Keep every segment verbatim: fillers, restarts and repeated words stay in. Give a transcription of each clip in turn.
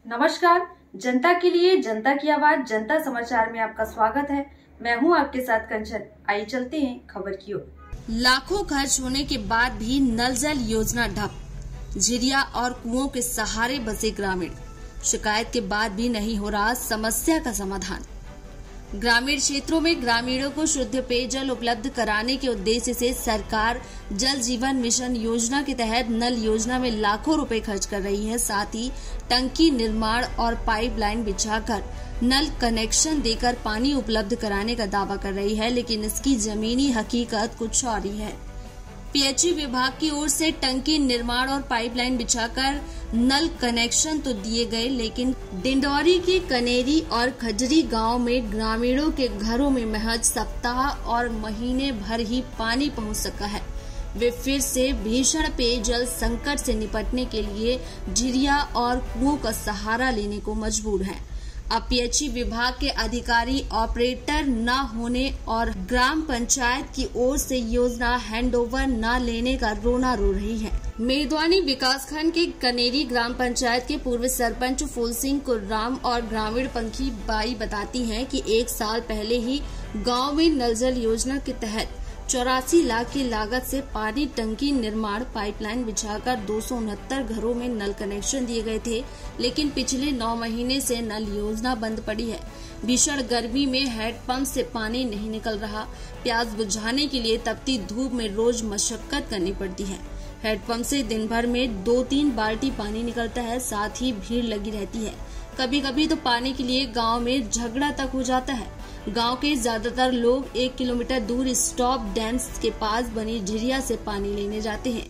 नमस्कार। जनता के लिए जनता की आवाज जनता समाचार में आपका स्वागत है। मैं हूं आपके साथ कंचन। आइए चलते हैं खबर की ओर। लाखों खर्च होने के बाद भी नल जल योजना ठप। झिरिया और कुओं के सहारे बसे ग्रामीण। शिकायत के बाद भी नहीं हो रहा समस्या का समाधान। ग्रामीण क्षेत्रों में ग्रामीणों को शुद्ध पेयजल उपलब्ध कराने के उद्देश्य से सरकार जल जीवन मिशन योजना के तहत नल योजना में लाखों रुपए खर्च कर रही है। साथ ही टंकी निर्माण और पाइपलाइन बिछाकर नल कनेक्शन देकर पानी उपलब्ध कराने का दावा कर रही है, लेकिन इसकी जमीनी हकीकत कुछ और ही है। पीएचई विभाग की ओर से टंकी निर्माण और पाइपलाइन बिछाकर नल कनेक्शन तो दिए गए, लेकिन डिंडौरी के कनेरी और खजरी गांव में ग्रामीणों के घरों में महज सप्ताह और महीने भर ही पानी पहुंच सका है। वे फिर से भीषण पेयजल संकट से निपटने के लिए झिरिया और कुओं का सहारा लेने को मजबूर हैं। अब पीएचई विभाग के अधिकारी ऑपरेटर न होने और ग्राम पंचायत की ओर से योजना हैंडओवर न लेने का रोना रो रही है। मेदवानी विकासखंड के कनेरी ग्राम पंचायत के पूर्व सरपंच फूल सिंह कुर्राम और ग्रामीण पंखी बाई बताती हैं कि एक साल पहले ही गांव में नल जल योजना के तहत चौरासी लाख की लागत से पानी टंकी निर्माण पाइपलाइन बिछाकर दो सौ उनहत्तर घरों में नल कनेक्शन दिए गए थे, लेकिन पिछले नौ महीने से नल योजना बंद पड़ी है। भीषण गर्मी में हैंडपंप से पानी नहीं निकल रहा। प्यास बुझाने के लिए तपती धूप में रोज मशक्कत करनी पड़ती है। हैंडपंप से दिन भर में दो तीन बाल्टी पानी निकलता है, साथ ही भीड़ लगी रहती है। कभी कभी तो पानी के लिए गाँव में झगड़ा तक हो जाता है। गांव के ज्यादातर लोग एक किलोमीटर दूर स्टॉप डैम्स के पास बनी झिरिया से पानी लेने जाते हैं।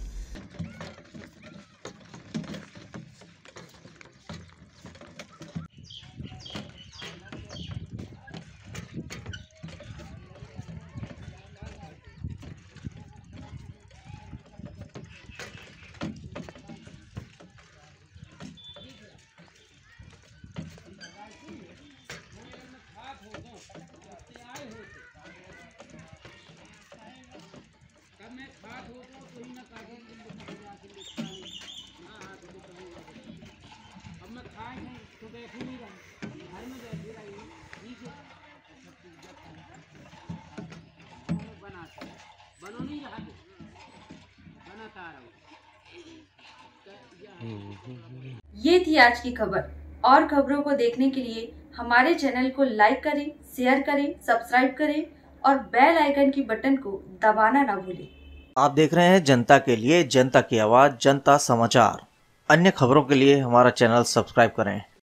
ये थी आज की खबर। और खबरों को देखने के लिए हमारे चैनल को लाइक करें, शेयर करें, सब्सक्राइब करें और बेल आइकन की बटन को दबाना ना भूलें। आप देख रहे हैं जनता के लिए जनता की आवाज जनता समाचार। अन्य खबरों के लिए हमारा चैनल सब्सक्राइब करें।